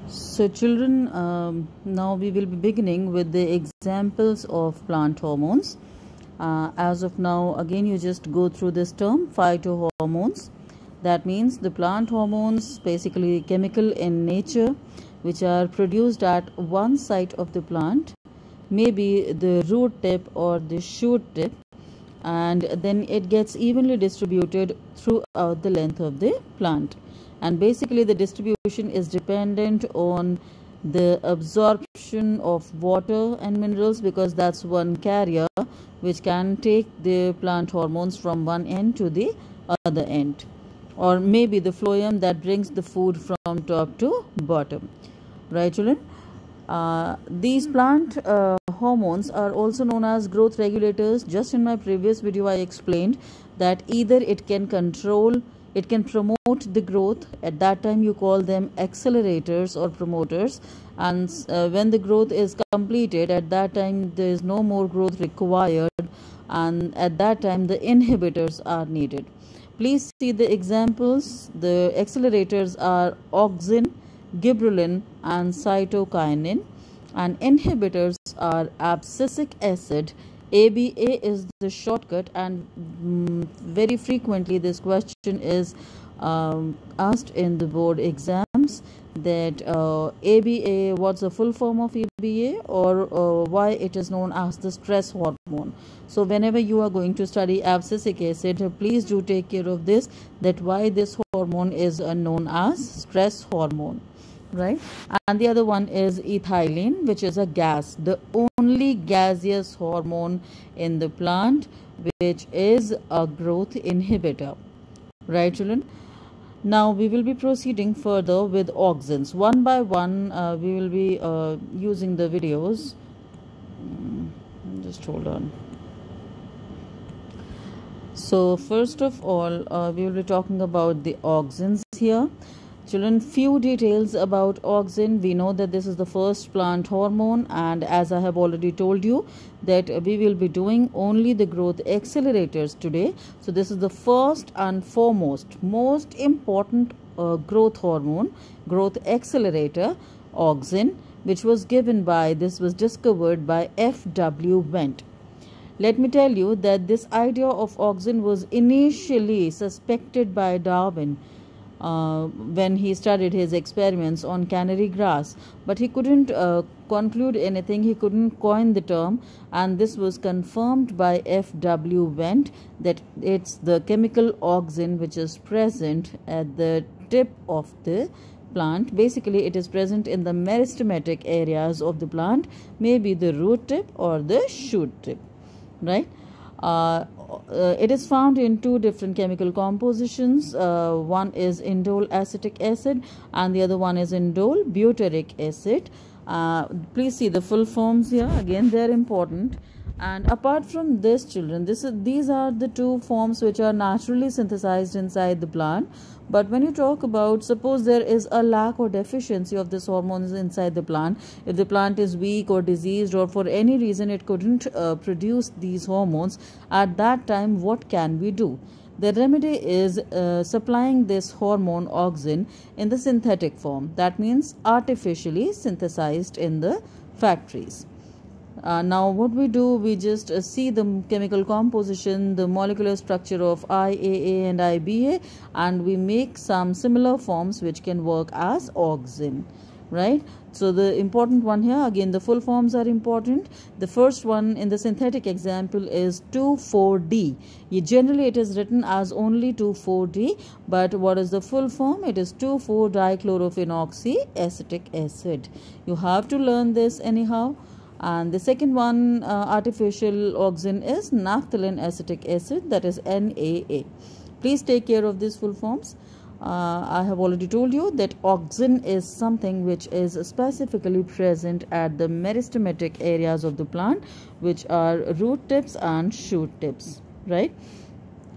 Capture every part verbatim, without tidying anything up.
So children, um, now we will be beginning with the examples of plant hormones. Uh, as of now, again you just go through this term, phytohormones. That means the plant hormones, basically chemical in nature, which are produced at one site of the plant, maybe the root tip or the shoot tip, and then it gets evenly distributed throughout the length of the plant. And basically the distribution is dependent on the absorption of water and minerals, because that's one carrier which can take the plant hormones from one end to the other end, or maybe the phloem that brings the food from top to bottom. Right, children? Uh, these plant uh, hormones are also known as growth regulators. Just in my previous video I explained that either it can control, it can promote the growth. At that time you call them accelerators or promoters, and uh, when the growth is completed, at that time there is no more growth required, and at that time the inhibitors are needed. Please see the examples. The accelerators are auxin, gibberellin and cytokinin, and inhibitors are abscisic acid. A B A is the shortcut, and mm, very frequently this question is um, asked in the board exams, that uh, A B A, what's the full form of A B A, or uh, why it is known as the stress hormone. So whenever you are going to study abscisic acid, please do take care of this, that why this hormone is uh, known as stress hormone. Right? And the other one is ethylene, which is a gas, the only gaseous hormone in the plant, which is a growth inhibitor. Right, children? Now we will be proceeding further with auxins. One by one uh, we will be uh, using the videos. Just hold on. So first of all, uh, we will be talking about the auxins here. Children, few details about auxin. We know that this is the first plant hormone, and as I have already told you that we will be doing only the growth accelerators today. So this is the first and foremost, most important uh, growth hormone, growth accelerator, auxin, which was given by, this was discovered by F W Went. Let me tell you that this idea of auxin was initially suspected by Darwin Uh, when he started his experiments on canary grass, but he couldn't uh, conclude anything, he couldn't coin the term, and this was confirmed by F W Went, that it's the chemical auxin which is present at the tip of the plant. Basically it is present in the meristematic areas of the plant, maybe the root tip or the shoot tip. Right? Uh, uh, it is found in two different chemical compositions. Uh, one is indole acetic acid and the other one is indole butyric acid. Uh, please see the full forms here. Again, they are important. And apart from this, children, this is, these are the two forms which are naturally synthesized inside the plant. But when you talk about, suppose there is a lack or deficiency of this hormones inside the plant, if the plant is weak or diseased, or for any reason it couldn't uh, produce these hormones, at that time what can we do? The remedy is uh, supplying this hormone auxin in the synthetic form. That means artificially synthesized in the factories. Uh, now what we do, we just uh, see the chemical composition, the molecular structure of I A A and I B A, and we make some similar forms which can work as auxin. Right? So the important one here, again the full forms are important. The first one in the synthetic example is two four D. Generally it is written as only two four D, but what is the full form? It is two four dichlorophenoxyacetic acid. You have to learn this anyhow. And the second one, uh, artificial auxin, is naphthalene acetic acid, that is N A A. Please take care of these full forms. Uh, I have already told you that auxin is something which is specifically present at the meristematic areas of the plant, which are root tips and shoot tips. Right?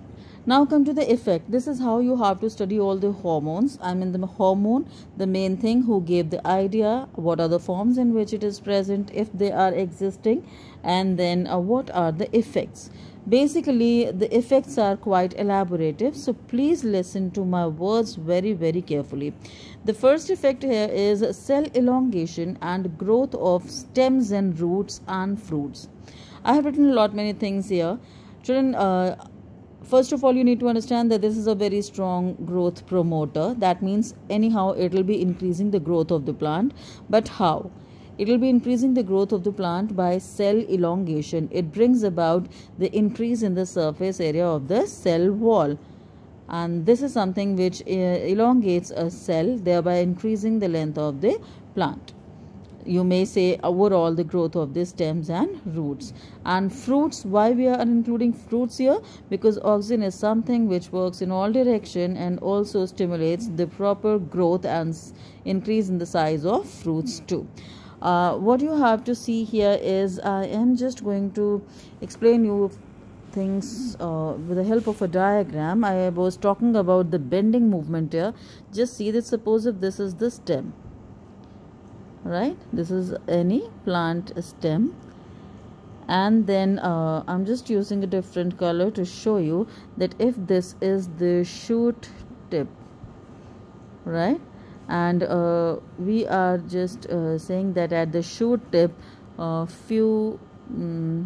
Now come to the effect. This is how you have to study all the hormones. I mean the hormone, the main thing, who gave the idea, what are the forms in which it is present if they are existing, and then uh, what are the effects. Basically the effects are quite elaborative, so please listen to my words very very carefully. The first effect here is cell elongation and growth of stems and roots and fruits. I have written a lot many things here. Children, uh, first of all, you need to understand that this is a very strong growth promoter. That means anyhow it will be increasing the growth of the plant. But how? It will be increasing the growth of the plant by cell elongation. It brings about the increase in the surface area of the cell wall. And this is something which uh, elongates a cell, thereby increasing the length of the plant. You may say overall the growth of the stems and roots. And fruits, why we are including fruits here? Because auxin is something which works in all direction and also stimulates the proper growth and increase in the size of fruits too. Uh, what you have to see here is I am just going to explain you things uh, with the help of a diagram. I was talking about the bending movement here. Just see that, suppose if this is the stem, right? This is any plant stem, and then uh, I'm just using a different color to show you that if this is the shoot tip, right? And uh, we are just uh, saying that at the shoot tip uh, few um,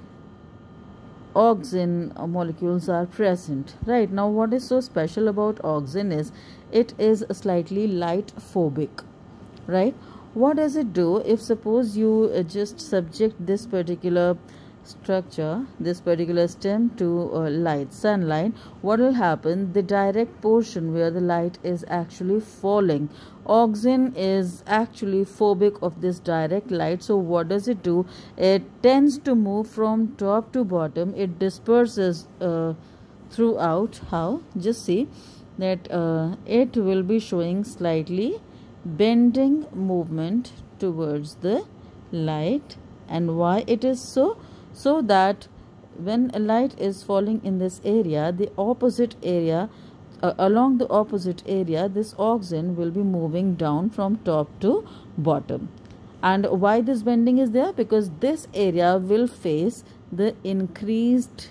auxin molecules are present. Right, now what is so special about auxin is it is slightly light phobic. Right, what does it do? If suppose you uh, just subject this particular structure, this particular stem to uh, light, sunlight, what will happen? The direct portion where the light is actually falling, auxin is actually phobic of this direct light. So what does it do? It tends to move from top to bottom. It disperses uh, throughout. How? Just see that uh, it will be showing slightly bending movement towards the light. And why it is so? So that when a light is falling in this area, the opposite area, uh, along the opposite area, this auxin will be moving down from top to bottom. And why this bending is there? Because this area will face the increased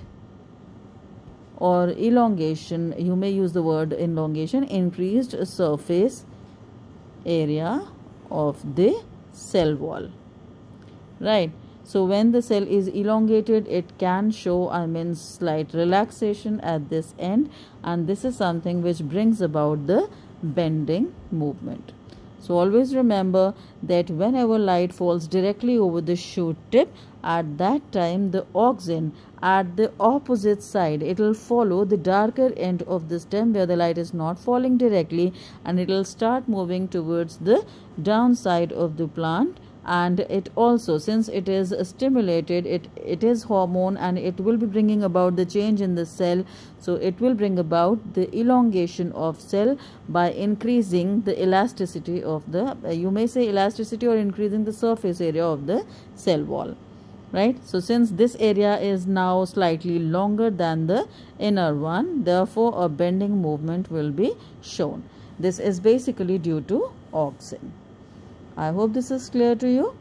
or elongation, you may use the word elongation, increased surface area of the cell wall. Right. So when the cell is elongated, it can show, I mean, slight relaxation at this end, and this is something which brings about the bending movement. So always remember that whenever light falls directly over the shoot tip, at that time the auxin at the opposite side, it will follow the darker end of the stem where the light is not falling directly, and it will start moving towards the downside of the plant. And it also, since it is stimulated, it it is hormone, and it will be bringing about the change in the cell. So it will bring about the elongation of cell by increasing the elasticity of the, uh, you may say elasticity, or increasing the surface area of the cell wall. Right, so since this area is now slightly longer than the inner one, therefore a bending movement will be shown. This is basically due to auxin. I hope this is clear to you.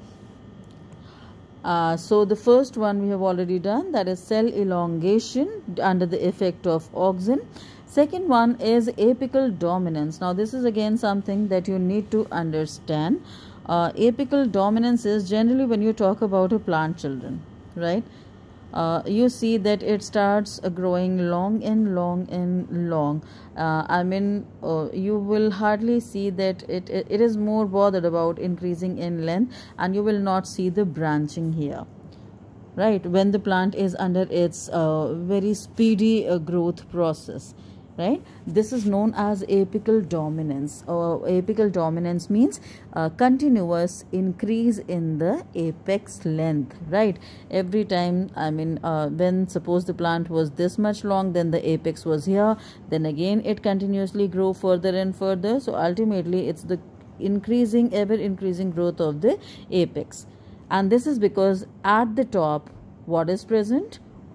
Uh, so the first one we have already done, that is cell elongation under the effect of auxin. Second one is apical dominance. Now this is again something that you need to understand. Uh, apical dominance is generally when you talk about a plant, children, right? Uh, you see that it starts uh, growing long and long and long. Uh, I mean, uh, you will hardly see that it, it, it is more bothered about increasing in length, and you will not see the branching here. Right, when the plant is under its uh, very speedy uh, growth process. Right, this is known as apical dominance. Uh, apical dominance means uh, continuous increase in the apex length. Right, every time, I mean, uh, when suppose the plant was this much long, then the apex was here, then again it continuously grow further and further. So ultimately it's the increasing, ever increasing growth of the apex. And this is because at the top, what is present?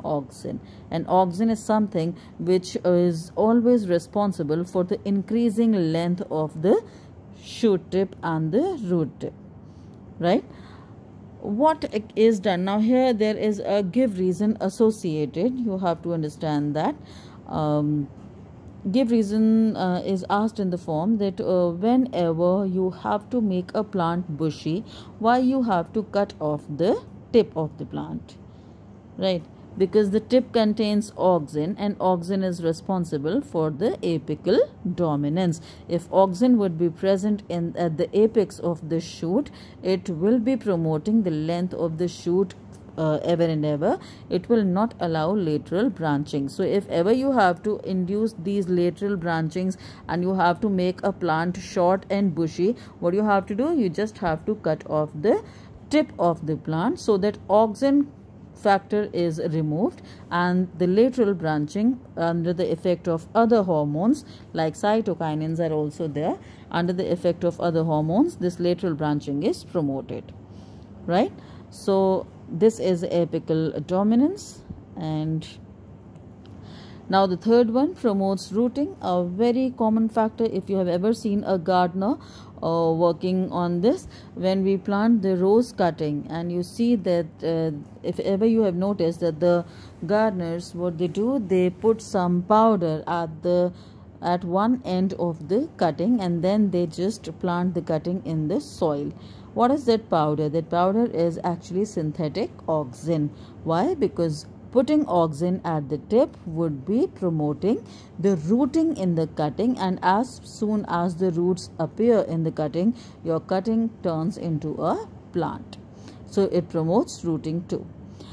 auxin. And auxin is something which is always responsible for the increasing length of the shoot tip and the root tip, right? What is done now here, there is a give reason associated. You have to understand that um, give reason uh, is asked in the form that uh, whenever you have to make a plant bushy, why you have to cut off the tip of the plant, right? Because the tip contains auxin, and auxin is responsible for the apical dominance. If auxin would be present in at the apex of the shoot, it will be promoting the length of the shoot uh, ever and ever. It will not allow lateral branching. So if ever you have to induce these lateral branchings and you have to make a plant short and bushy, what you have to do, you just have to cut off the tip of the plant so that auxin factor is removed, and the lateral branching under the effect of other hormones like cytokinins are also there. Under the effect of other hormones, this lateral branching is promoted, right? So this is apical dominance. And now the third one promotes rooting, a very common factor. If you have ever seen a gardener uh, working on this, when we plant the rose cutting, and you see that uh, if ever you have noticed that the gardeners, what they do, they put some powder at the at one end of the cutting, and then they just plant the cutting in the soil. What is that powder? That powder is actually synthetic auxin. Why? Because putting auxin at the tip would be promoting the rooting in the cutting, and as soon as the roots appear in the cutting, your cutting turns into a plant. So it promotes rooting too.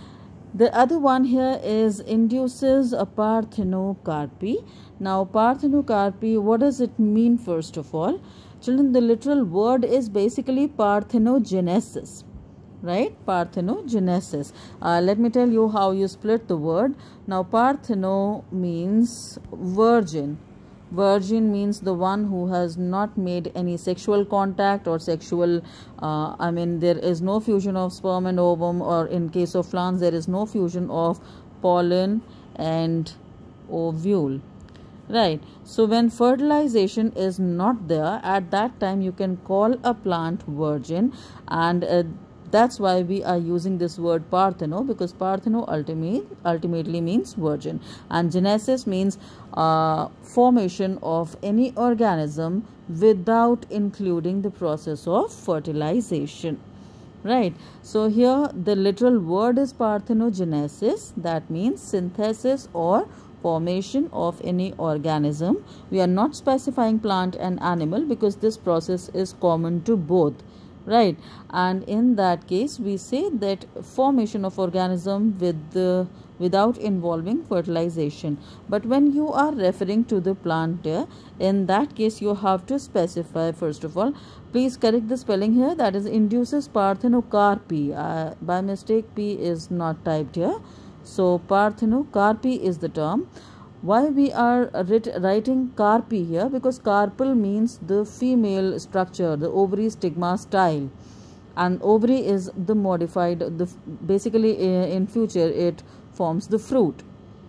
The other one here is induces a parthenocarpy. Now parthenocarpy, what does it mean first of all? Children, the literal word is basically parthenogenesis. Right? Parthenogenesis. Uh, let me tell you how you split the word. Now, partheno means virgin. Virgin means the one who has not made any sexual contact or sexual, uh, I mean, there is no fusion of sperm and ovum, or in case of plants, there is no fusion of pollen and ovule. Right? So, when fertilization is not there, at that time you can call a plant virgin, and uh, that's why we are using this word partheno, because partheno ultimate, ultimately means virgin, and genesis means uh, formation of any organism without including the process of fertilization. Right? So here the literal word is parthenogenesis, that means synthesis or formation of any organism. We are not specifying plant and animal because this process is common to both. Right? And in that case we say that formation of organism with the without involving fertilization. But when you are referring to the plant here, in that case you have to specify first of all. Please correct the spelling here, that is induces parthenocarpy. Uh, by mistake P is not typed here, so parthenocarpy is the term. Why we are writ writing carpy here? Because carpal means the female structure, the ovary stigma style, and ovary is the modified, the basically in future it forms the fruit.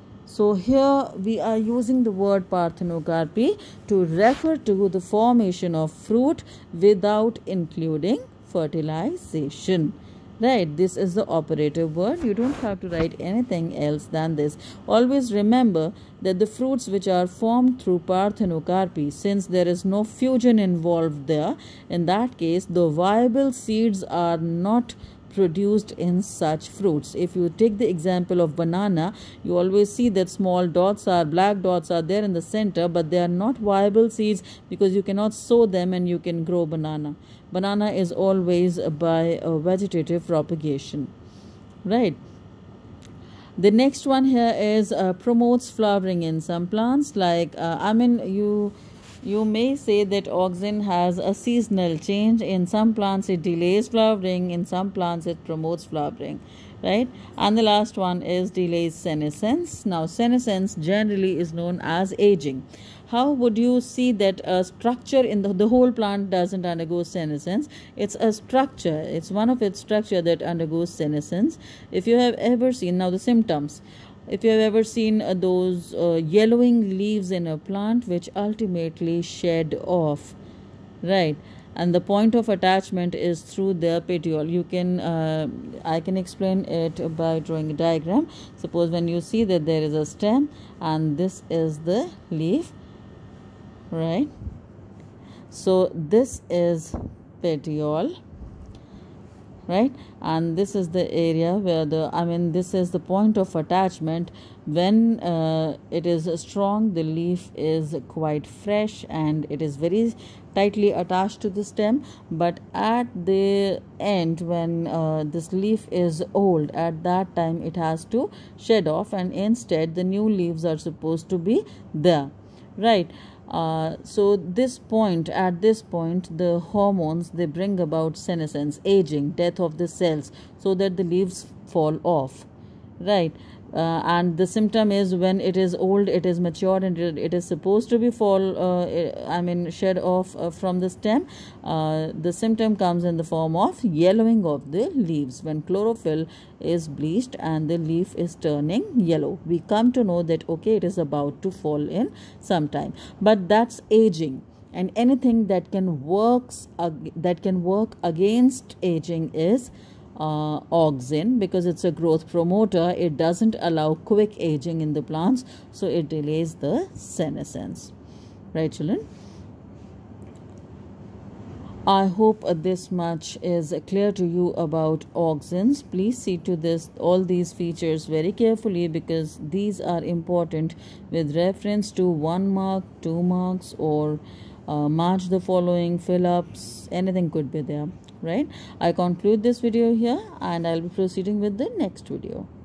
So here we are using the word parthenocarpy to refer to the formation of fruit without including fertilization. Right, this is the operative word. You don't have to write anything else than this. Always remember that the fruits which are formed through parthenocarpy, since there is no fusion involved there, in that case the viable seeds are not produced in such fruits. If you take the example of banana, you always see that small dots are, black dots are there in the center, but they are not viable seeds because you cannot sow them and you can grow banana. Banana is always by a vegetative propagation. Right? The next one here is uh, promotes flowering in some plants, like uh, I mean you You may say that auxin has a seasonal change. In some plants it delays flowering, in some plants it promotes flowering, right? And the last one is delays senescence. Now senescence generally is known as aging. How would you see that a structure in the, the whole plant doesn't undergo senescence? It's a structure. It's one of its structure that undergoes senescence. If you have ever seen, now the symptoms. If you have ever seen uh, those uh, yellowing leaves in a plant which ultimately shed off, right? And the point of attachment is through the petiole. You can uh, I can explain it by drawing a diagram. Suppose when you see that there is a stem and this is the leaf, right? So this is petiole, right? And this is the area where the I mean this is the point of attachment. When uh, it is strong, the leaf is quite fresh and it is very tightly attached to the stem. But at the end, when uh, this leaf is old, at that time it has to shed off, and instead the new leaves are supposed to be there, right? Uh, so this point, at this point, the hormones, they bring about senescence, aging, death of the cells, so that the leaves fall off, right? Uh, and the symptom is when it is old, it is matured, and it, it is supposed to be fall uh, I mean shed off uh, from the stem. Uh, the symptom comes in the form of yellowing of the leaves. When chlorophyll is bleached and the leaf is turning yellow, we come to know that okay, it is about to fall in some time. But that's aging, and anything that can works uh, that can work against aging is Uh, auxin, because it's a growth promoter. It doesn't allow quick aging in the plants, so it delays the senescence, right children? I hope uh, this much is clear to you about auxins. Please see to this all these features very carefully, because these are important with reference to one mark, two marks, or uh, match the following, fill ups, anything could be there, right? I conclude this video here, and I'll be proceeding with the next video.